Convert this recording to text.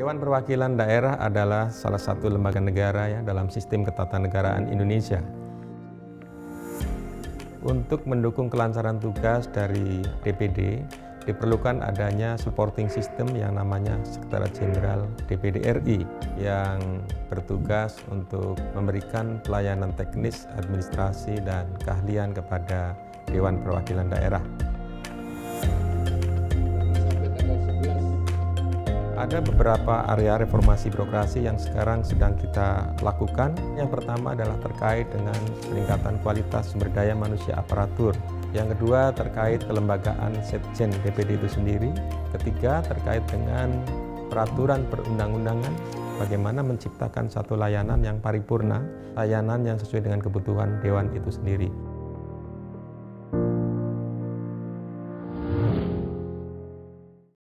Dewan Perwakilan Daerah adalah salah satu lembaga negara ya dalam sistem ketatanegaraan Indonesia. Untuk mendukung kelancaran tugas dari DPD, diperlukan adanya supporting system yang namanya Sekretariat Jenderal DPD RI yang bertugas untuk memberikan pelayanan teknis, administrasi, dan keahlian kepada Dewan Perwakilan Daerah. Ada beberapa area reformasi birokrasi yang sekarang sedang kita lakukan. Yang pertama adalah terkait dengan peningkatan kualitas sumber daya manusia aparatur. Yang kedua terkait kelembagaan Setjen DPD itu sendiri. Ketiga terkait dengan peraturan perundang-undangan, bagaimana menciptakan satu layanan yang paripurna, layanan yang sesuai dengan kebutuhan Dewan itu sendiri.